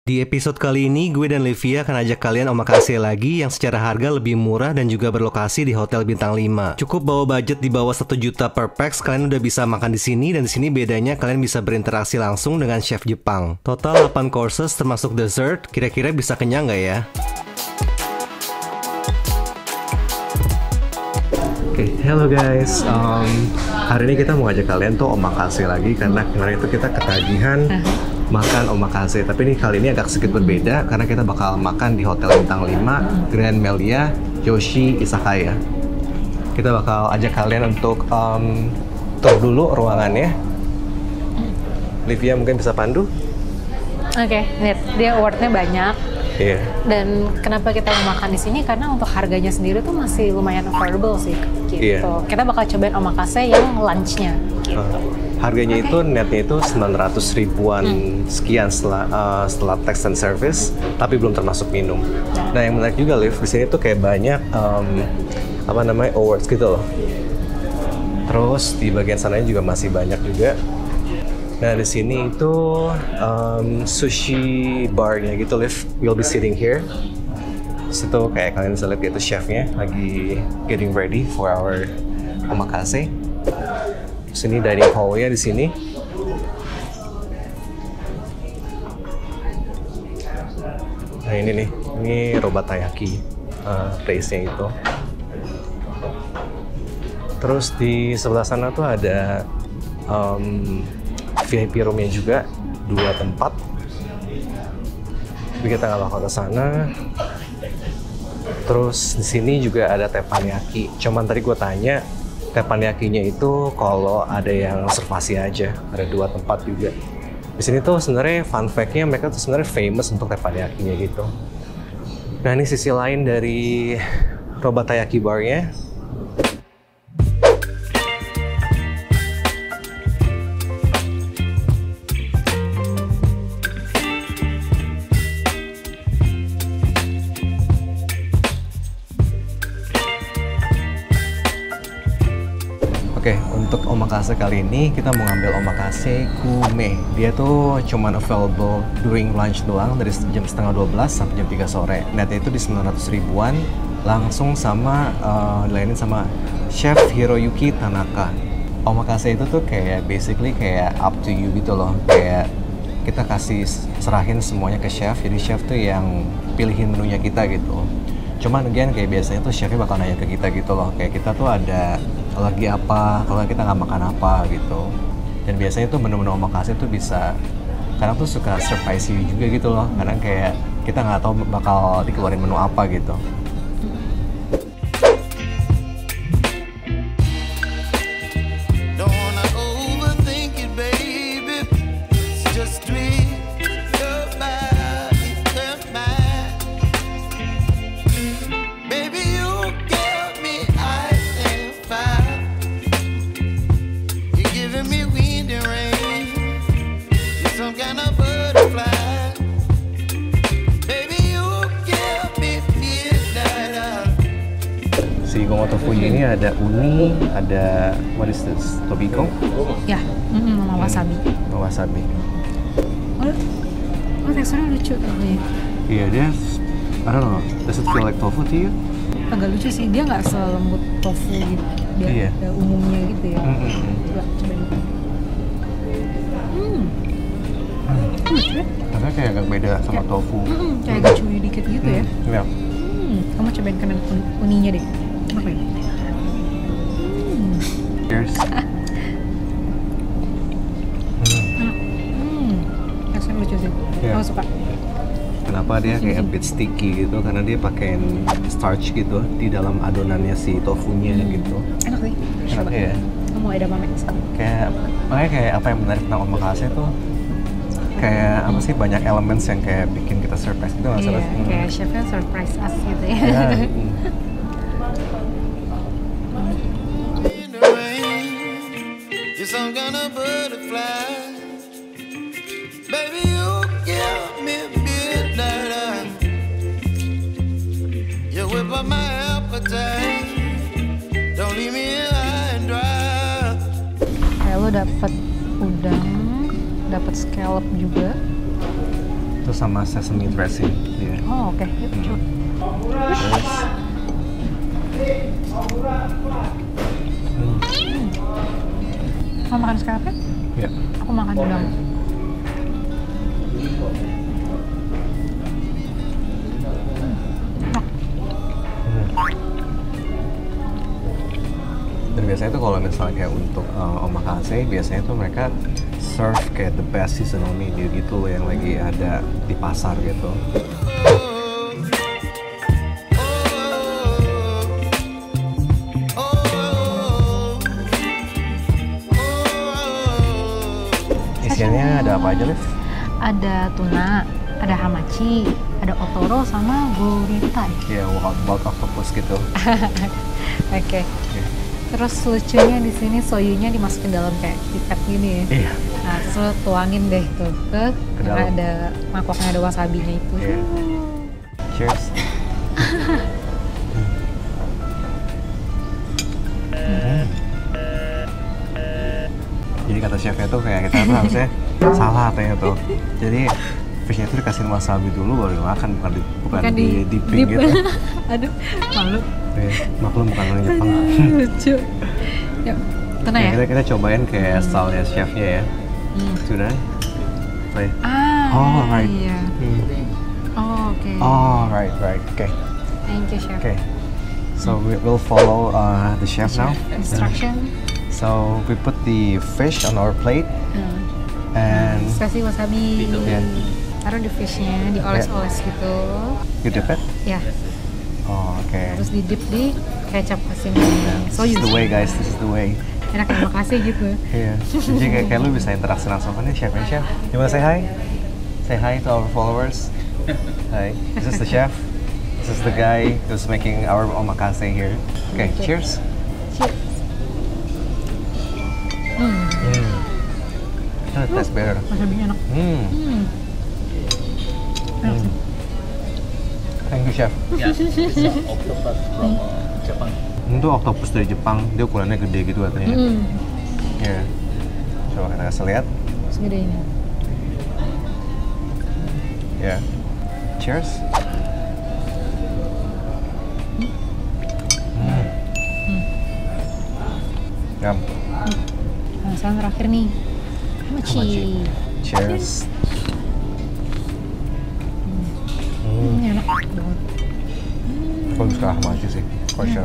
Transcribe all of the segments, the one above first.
Di episode kali ini, gue dan Livia akan ajak kalian omakase lagi yang secara harga lebih murah dan juga berlokasi di hotel bintang 5. Cukup bawa budget di bawah 1 juta per pax, kalian udah bisa makan di sini, dan di sini bedanya kalian bisa berinteraksi langsung dengan chef Jepang. Total 8 courses termasuk dessert, kira-kira bisa kenyang nggak ya? Oke, hello guys. Hari ini kita mau ajak kalian tuh omakase lagi karena kemarin itu kita ketagihan makan omakase, tapi ini kali ini agak sedikit berbeda karena kita bakal makan di Hotel Bintang 5 Grand Melia Yoshi Izakaya. Kita bakal ajak kalian untuk tour dulu ruangannya. Livia mungkin bisa pandu? Oke, lihat dia awardnya banyak. Iya. Dan kenapa kita mau makan di sini? Karena untuk harganya sendiri tuh masih lumayan affordable sih, gitu. Iya. Kita bakal cobain omakase yang lunchnya, gitu. Harganya itu netnya itu 900 ribuan sekian setelah tax and service, tapi belum termasuk minum. Nah yang menarik juga Liv, di sini tuh kayak banyak awards gitu loh. Terus di bagian sananya juga masih banyak juga. Nah di sini itu sushi barnya gitu Liv, we'll be sitting here. Situ kayak kalian bisa lihat itu chefnya lagi getting ready for our omakase. Sini dining hall-nya di sini. Nah ini nih, ini Robatayaki place-nya itu. Terus di sebelah sana tuh ada VIP room-nya juga, 2 tempat. Tapi kita nggak bakal ke sana. Terus di sini juga ada teppanyaki. Cuman tadi gue tanya, teppanyakinya itu kalau ada yang reservasi aja, ada 2 tempat juga. Di sini tuh sebenarnya fun fact-nya mereka tuh sebenarnya famous untuk teppanyakinya gitu. Nah ini sisi lain dari Robatayaki bar-nya. Oke, untuk omakase kali ini kita mau ngambil omakase kume. Dia tuh cuman available during lunch doang dari jam setengah 12 sampai jam 3 sore. Netnya itu di 900 ribuan, langsung sama dilayanin sama Chef Hiroyuki Tanaka. Omakase itu tuh kayak basically kayak up to you gitu loh. Kayak kita kasih serahin semuanya ke chef, jadi chef tuh yang pilihin menunya kita gitu. Cuman again kayak biasanya tuh chefnya bakal nanya ke kita gitu loh, kayak kita tuh ada lagi apa, kalau kita nggak makan apa gitu. Dan biasanya tuh menu-menu omakase tuh bisa, kadang tuh suka surprise you juga gitu loh. Kadang kayak kita nggak tahu bakal dikeluarin menu apa gitu. Si Gongo tofunya ini ada uni, ada what is this? Tobiko? Ya, sama wasabi. Wasabi. Oh, teksturnya lucu ya. Iya, dia, I don't know, does it feel like tofu to you? Agak lucu sih, dia nggak selembut tofu gitu. Dia ada umumnya gitu ya. Coba dulu. Lucu ya? Karena kayak agak beda sama tofu. Kayak agak chewy dikit gitu ya. Iya. Kamu cobain kanan uninya deh. Oke. Cheers. Rasanya lucu sih. Yeah. Aku suka. Kenapa dia kayak a bit sticky gitu? Karena dia pakein starch gitu di dalam adonannya si tofunya gitu. Enak sih. Enak ya? Kamu ada mamek sekali. Makanya kayak apa yang menarik tentang omakase tuh kayak apa sih, banyak elements yang kayak bikin kita surprise gitu nggak sih? Iya, kayak chefnya surprise us gitu ya. Some kind of butterfly, baby, you give me midnight. You whip up my appetite. Don't leave me high and dry. Kayak lo dapet udang, dapat scallop juga. Terus sama sesame dressing. Iya. Oh oke, yuk coba. Terus, Mau makan sekarang kan? ya. Aku makan udang. Dan biasanya tuh kalau misalnya kayak untuk omakase, biasanya tuh mereka serve kayak the best seasonal menu gitu yang lagi ada di pasar gitu. Isiannya ada apa aja, Liv? Ada tuna, ada hamachi, ada otoro sama gurita. Ya, wild octopus gitu. Oke. Terus lucunya di sini soyunya dimasukin dalam kayak pipet gini ya. Iya. Nah, terus lo tuangin deh tuh ke dalam. ada mangkoknya, ada wasabinya itu. Iya. Cheers. Jadi kata chefnya tuh kayak kita tuh harusnya salah katanya tuh. Jadi fishnya tuh dikasih wasabi dulu baru dimakan, bukan di dipping dip. gitu. Aduh, malu. Maklum bukan orang Jepang. Lucu. Yuk, tenang ya. Kita cobain kayak style chefnya ya. Sudah? Play. Oh, right. Iya. Oh, oke. Oh, right. Okay. Thank you, chef. Okay. So we'll follow the chef now. Instruction. So we put the fish on our plate and Terus kasih wasabi. Yeah. Taruh di fishnya, dioles-oles gitu. you dip it. Ya. Oh, okay. Terus di dip di kecap asin. This is the way, guys. This is the way. Enak ya, makasih gitu. Iya. Jadi kayak lu bisa interaksi langsung kan nih chefnya, chef. You wanna say hi? Say hi to our followers. Hi. This is the chef. This is the guy who's making our omakase here. Okay, cheers. Cheers. That tastes better. Wasabinya enak. Thank you, chef. Yeah, it's an octopus from Japan. Itu octopus dari Jepang, dia ukurannya gede gitu katanya. Iya. Coba kita kasih lihat. Segede ini. Ya. Cheers. Yum. Nah, sekarang terakhir nih. Hamachi. Cheers. Enak banget. Aku lebih suka hamachi sih, for sure.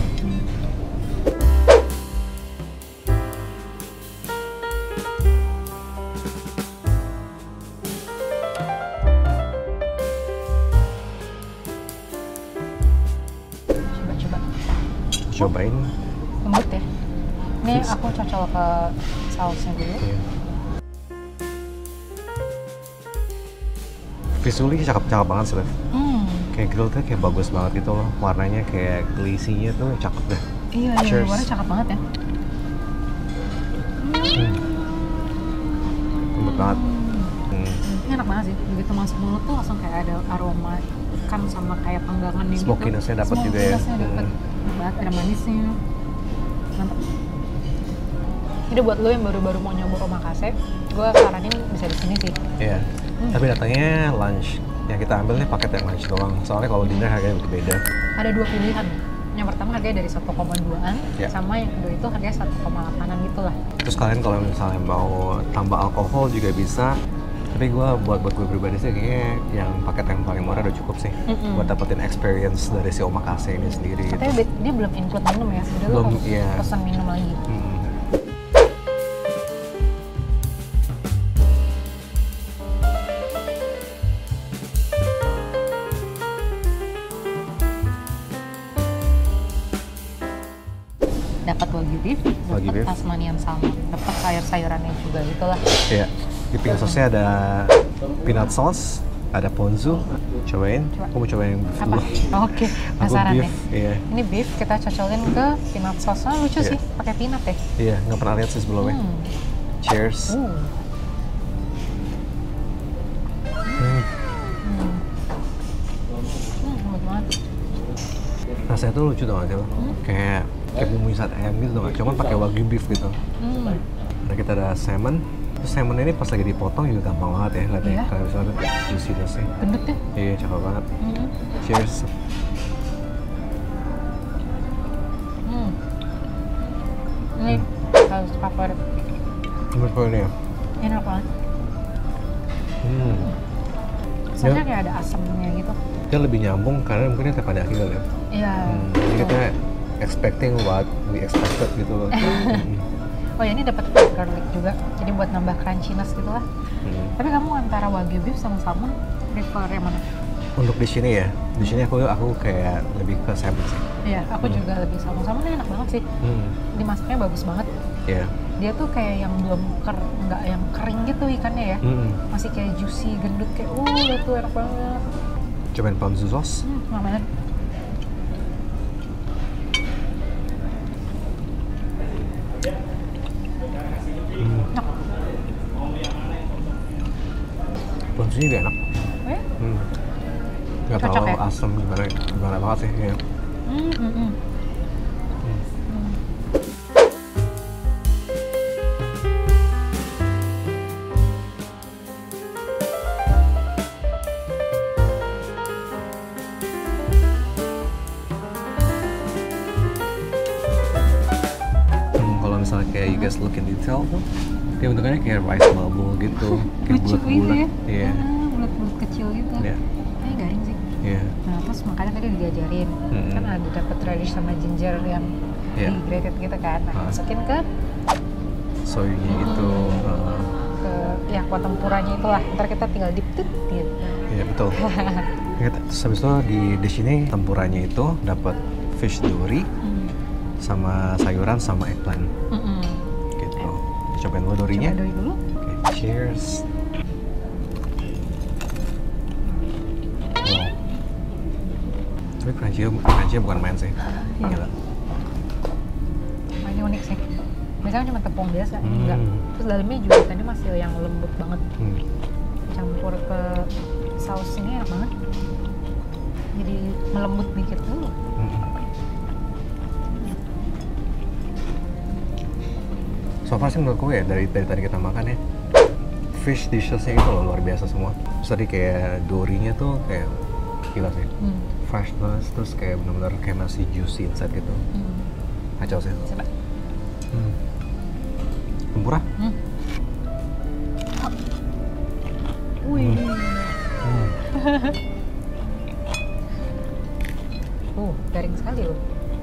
Coba-coba. Cobain. Lembut ya. Ini aku cocol ke sausnya dulu. Iya. Visually cakep-cakep banget sih, Lev. Kayak grillnya kayak bagus banget gitu loh. Warnanya kayak glazy-nya tuh cakep deh. Iya, Cheers. warnanya cakep banget ya. Lembut banget. Ini enak banget sih. Begitu masuk mulut tuh langsung kayak ada aroma ikan sama kayak panggangannya gitu. Smokiness-nya dapet juga ya. Smokiness-nya dapet. Banget, ada manisnya. Mantap. Jadi buat lo yang baru-baru mau nyoba omakase, gue saranin bisa di sini sih. Iya. Tapi datangnya lunch. Yang kita ambil nih paket yang lunch doang. Soalnya kalau dinner harganya berbeda. Ada dua pilihan. Yang pertama harganya dari 1,2-an, Ya. sama yang kedua itu harganya 1,8-an gitu lah. Terus kalian kalau misalnya mau tambah alkohol juga bisa. Tapi buat gue pribadi sih kayaknya yang paket yang paling murah udah cukup sih. Buat dapetin experience dari si omakase ini sendiri gitu. Tapi dia belum include minum ya, jadi lo Belum, harus iya. pesan minum lagi. Dapat wagyu beef, Wagyu dapat beef. Tasmanian salmon, dapat sayur-sayurannya juga gitu lah. Iya. Dipping sauce-nya ada peanut sauce, ada ponzu. Cobain. Coba. Aku mau cobain beef Apa? dulu. Oke, Aku penasaran beef. ya. Iya. Ini beef kita cocolin ke peanut sauce. Ah, lucu Iya. sih, pakai peanut ya. Iya, nggak pernah lihat sih sebelumnya. Cheers. Lembut banget. Rasanya tuh lucu tau gak sih lo? Kayak bumbu sate ayam gitu tau gak? Cuman pakai wagyu beef gitu. Nah kita ada salmon, Salmon ini pas lagi dipotong juga gampang banget ya lihatnya. Iya. Kayak bisa lihat juiciness-nya. Gendut ya. Iya, cakep banget. Cheers. Ini saus favorit. Menurut gue ini ya. Enak banget. Soalnya kayak ada asamnya gitu. Dia lebih nyambung karena mungkin dia pada akhir ya. Iya. Jadi kita expecting what we expected gitu loh. Oh ya, ini dapat garlic juga. Jadi buat nambah crunchiness gitu lah. Tapi kamu antara wagyu beef sama salmon prefer yang mana? Untuk di sini ya, di sini aku kayak lebih ke salmon sih. Iya, aku juga lebih salmon. Salmon enak banget sih. Dimasaknya bagus banget. Iya. Dia tuh kayak yang belum nggak yang kering gitu ikannya ya. Masih kayak juicy, gendut kayak itu enak banget. Cobain ponzu sauce. Enak banget. Enak. Ponzunya juga enak. Eh? Nggak Cocok terlalu ya? asam gimana banget sih ya. Kalau misalnya kayak you guys look in detail tuh, dia bentukannya kayak rice bubble gitu, kayak Lucu gitu bulat-bulat. ya? Iya. Bulat-bulat kecil gitu. Iya. Ini garing sih. Iya. Nah, terus makanya tadi diajarin, kan ada dapat radish sama ginger yang Iya. di grated gitu kan. Nah, masukin ke Soynya gitu. ya kuah tempuranya itulah. Ntar kita tinggal dip gitu. Iya betul. Terus habis itu di sini tempuranya itu dapat fish dory sama sayuran sama eggplant. Gitu. Cobain dulu dorinya. Coba dori dulu. Oke, cheers. Wow. Tapi crunchy bukan main sih. Gila. Nah, ini unik sih. Biasanya cuma tepung biasa, enggak. Terus dalamnya juga ikannya masih yang lembut banget. Campur ke saus ini enak banget. Jadi melembut dikit dulu. So far sih menurut gue ya dari tadi kita makan ya, fish dishes-nya itu loh luar biasa semua. Terus tadi kayak dorinya tuh kayak gila sih. Freshness, terus kayak benar-benar kayak masih juicy inside gitu. Kacau sih. Coba. Tempura? Wih. Garing sekali loh.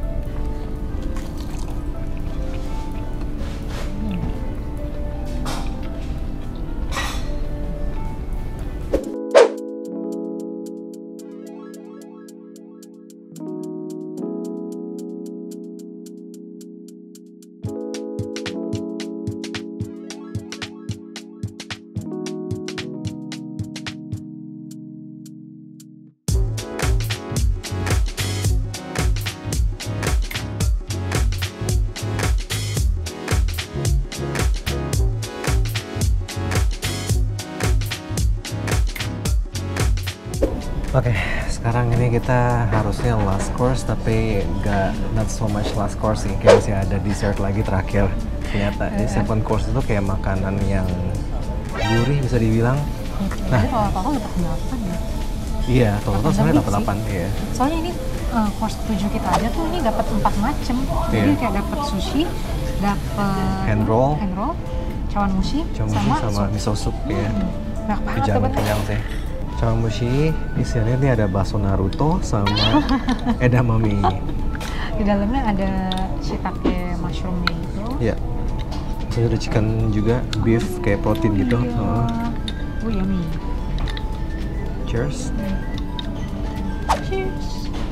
Oke, sekarang ini kita harusnya last course tapi not so much last course sih, kayak masih ada dessert lagi terakhir ternyata. Di second course itu kayak makanan yang gurih bisa dibilang. Nah, kalau total dapat 8 ya. Iya, total sebenarnya dapat sih. 8 iya. Soalnya ini course 7 kita aja tuh ini dapat 4 macem. Jadi Iya. kayak dapat sushi, dapat Hand roll, chawanmushi, sama sup. miso soup ya. Enak banget Kejamin teman. kenyang sih. Chawanmushi isiannya ini ada bakso Naruto sama edamame. Di dalamnya ada shiitake mushroomnya gitu. Iya. Terus ada chicken juga, beef kayak protein gitu. Yummy. Cheers. Cheers.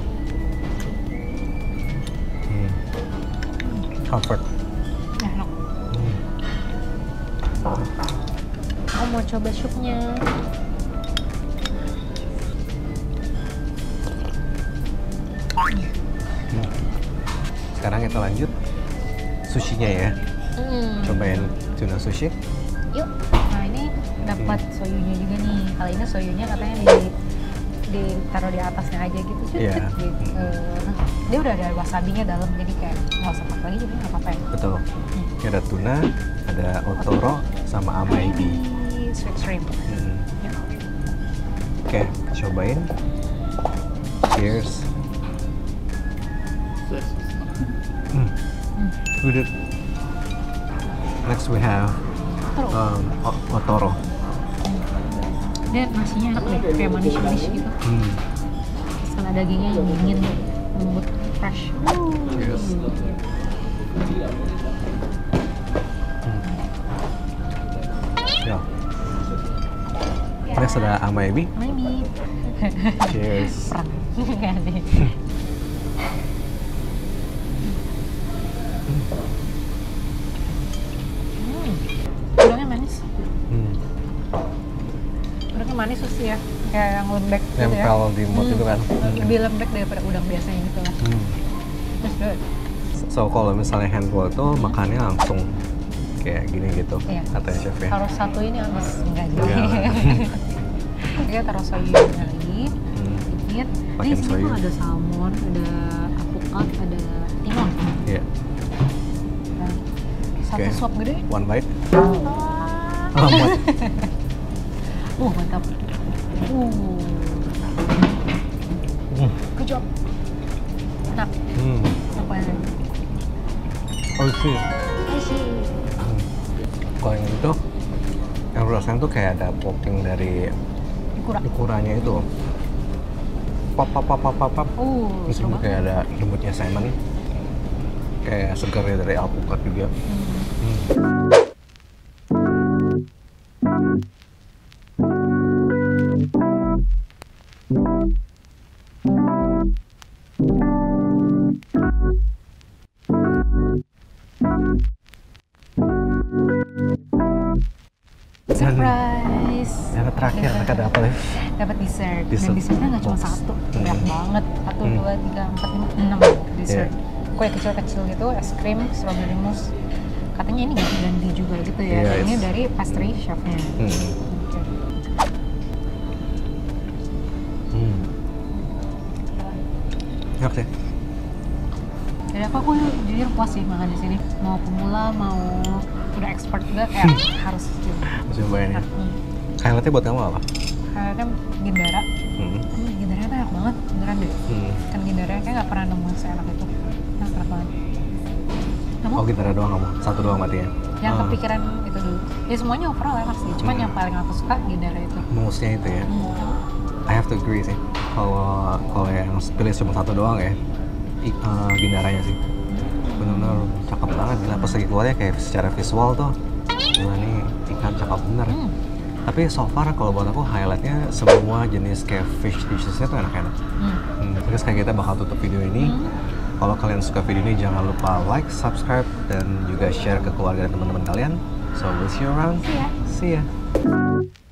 Comfort. Enak. Aku mau coba supnya. Sekarang kita lanjut sushinya ya. Cobain tuna sushi. Yuk. Nah, ini dapat soyunya juga nih. Kali ini soyunya katanya ditaruh di atasnya aja gitu. Iya. Gitu. Dia udah ada wasabinya dalam, jadi kayak nggak usah pakai lagi, jadi nggak apa-apa ya. Betul. Ini ada tuna, ada otoro, sama amaibi. Sweet shrimp. Ya. Oke, cobain. Cheers. Good. Next we have otoro. Dia nasinya enak deh, kayak manis-manis gitu. Terus kena dagingnya yang dingin, lembut, fresh. Cheers. Ya. Next ada amaibi. Maybe. Cheers. Perang. Enggak deh. Udangnya manis. Udangnya manis terus ya, kayak yang lembek gitu ya. Nempel di mulut itu kan. Lebih lembek daripada udang biasanya gitu lah. Terus good. So kalau misalnya handroll itu makannya langsung kayak gini gitu, Iya. katanya chefnya. Taruh satu ini habis enggak jadi. Enggak. Kita taruh soyu lagi. Dikit. Nah, Pakai di sini soyu. tuh ada salmon, ada apukat, ada timun. Iya. Nah, satu Oke. suap gede. One bite. Ah. Amat. Mantap. Good job. Enak. Apanya? Oh sih. Aishi. Kalau yang itu, yang rasanya tuh kayak ada popping dari Kurang. ukurannya itu. Pop. Terus Seru juga banget. kayak ada lembutnya salmon. Kayak segarnya dari alpukat juga. Surprise. Yang terakhir mereka ada apa, Liv? Dapat dessert. Dessert. Dan dessertnya nggak cuma Box. satu, banyak banget. 1, 2, 3, 4, 5, 6 dessert. Kue kecil-kecil gitu, es krim, strawberry mousse. Katanya ini ganti juga gitu ya. Iya, Dan ini yes. dari pastry chefnya. Oke. Enak sih. Jadi aku jujur puas sih makan di sini. Mau pemula, mau udah expert juga kayak harus coba. Masih cobain ya. Highlightnya buat kamu apa? Karena Gindara, Gindara tuh enak banget, beneran deh. Kan Gindara kayak nggak pernah nemu seenak itu. Enak banget. Kamu? Oh gitar doang kamu? Satu doang mati ya? Yang kepikiran itu dulu. Ya semuanya overall enak sih. Cuman yang paling aku suka Gindara itu. Mousse-nya itu ya? Kamu? I have to agree sih. Kalau yang pilih cuma satu doang ya, Gindaranya sih. Bener-bener cakep banget. Gila pas lagi keluarnya kayak secara visual tuh, gila nih ikan cakep bener. Tapi so far kalau buat aku highlightnya semua jenis kayak fish dishes-nya tuh enak-enak. Terus kayak kita bakal tutup video ini. Kalau kalian suka video ini jangan lupa like, subscribe, dan juga share ke keluarga dan teman-teman kalian. So we'll see you around. See ya. See ya.